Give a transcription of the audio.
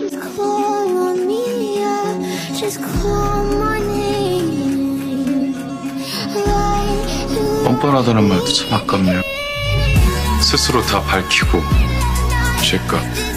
call on me, yeah. Just call my name. 뻔뻔하다는 말도 참 아깝네요. 스스로 다 밝히고 죄값